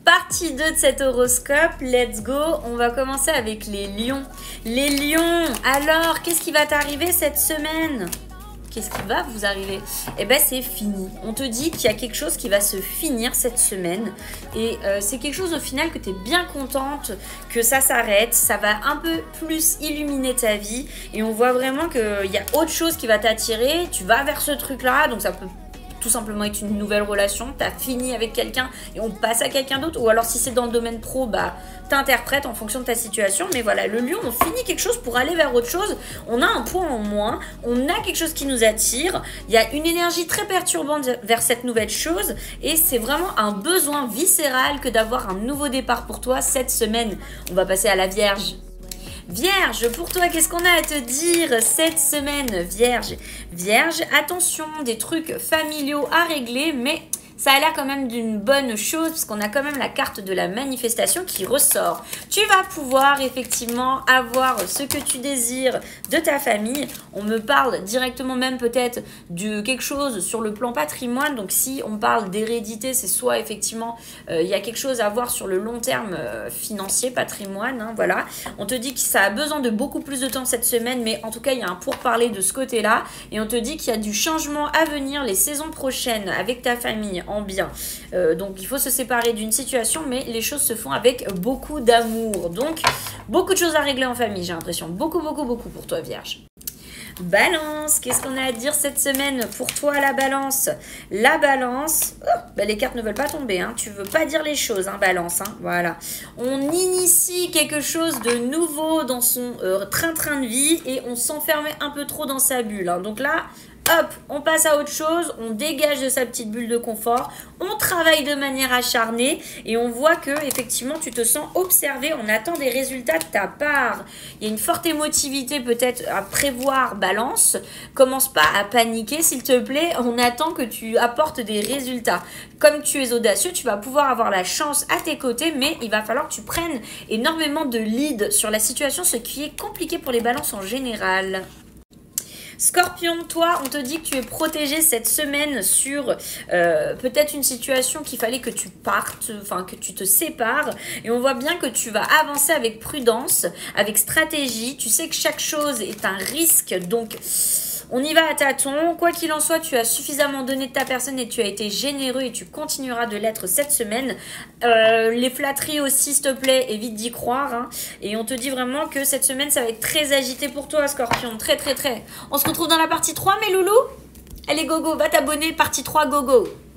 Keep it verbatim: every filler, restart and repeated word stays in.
Partie deux de cet horoscope, let's go. On va commencer avec les lions. Les lions, alors, qu'est-ce qui va t'arriver cette semaine? Qu'est-ce qui va vous arriver? Eh ben c'est fini. On te dit qu'il y a quelque chose qui va se finir cette semaine. Et euh, c'est quelque chose au final que tu es bien contente que ça s'arrête. Ça va un peu plus illuminer ta vie. Et on voit vraiment qu'il y a autre chose qui va t'attirer. Tu vas vers ce truc-là. Donc ça peut tout simplement être une nouvelle relation. Tu as fini avec quelqu'un et on passe à quelqu'un d'autre. Ou alors si c'est dans le domaine pro, bah t'interprètes en fonction de ta situation. Mais voilà, le lion, on finit quelque chose pour aller vers autre chose. On a un point en moins. On a quelque chose qui nous attire. Il y a une énergie très perturbante vers cette nouvelle chose. Et c'est vraiment un besoin viscéral que d'avoir un nouveau départ pour toi cette semaine. On va passer à la Vierge. Vierge, pour toi, qu'est-ce qu'on a à te dire cette semaine, Vierge? Vierge, attention, des trucs familiaux à régler, mais ça a l'air quand même d'une bonne chose parce qu'on a quand même la carte de la manifestation qui ressort. Tu vas pouvoir effectivement avoir ce que tu désires de ta famille. On me parle directement même peut-être de quelque chose sur le plan patrimoine. Donc si on parle d'hérédité, c'est soit effectivement euh, il y a quelque chose à voir sur le long terme euh, financier, patrimoine. Hein, voilà. On te dit que ça a besoin de beaucoup plus de temps cette semaine, mais en tout cas il y a un pourparler de ce côté-là. Et on te dit qu'il y a du changement à venir les saisons prochaines avec ta famille en bien. Euh, donc il faut se séparer d'une situation, mais les choses se font avec beaucoup d'amour. Donc beaucoup de choses à régler en famille, j'ai l'impression. Beaucoup, beaucoup, beaucoup pour toi, Vierge. Balance, qu'est-ce qu'on a à dire cette semaine pour toi, la balance? La balance, oh, bah les cartes ne veulent pas tomber, hein. Tu veux pas dire les choses, hein, balance, hein. Voilà. On initie quelque chose de nouveau dans son euh, train-train de vie et on s'enfermait un peu trop dans sa bulle, hein. Donc là, hop, on passe à autre chose, on dégage de sa petite bulle de confort, on travaille de manière acharnée et on voit que effectivement tu te sens observé, on attend des résultats de ta part. Il y a une forte émotivité peut-être à prévoir, balance. Commence pas à paniquer s'il te plaît, on attend que tu apportes des résultats. Comme tu es audacieux, tu vas pouvoir avoir la chance à tes côtés, mais il va falloir que tu prennes énormément de lead sur la situation, ce qui est compliqué pour les balances en général. Scorpion, toi, on te dit que tu es protégé cette semaine sur euh, peut-être une situation qu'il fallait que tu partes, enfin que tu te sépares. Et on voit bien que tu vas avancer avec prudence, avec stratégie. Tu sais que chaque chose est un risque, donc on y va à tâtons. Quoi qu'il en soit, tu as suffisamment donné de ta personne et tu as été généreux et tu continueras de l'être cette semaine. Euh, les flatteries aussi, s'il te plaît, évite d'y croire. Hein. Et on te dit vraiment que cette semaine, ça va être très agité pour toi, Scorpion. Très, très, très. On se retrouve dans la partie trois, mes loulous. Allez, gogo, va t'abonner, partie trois, gogo.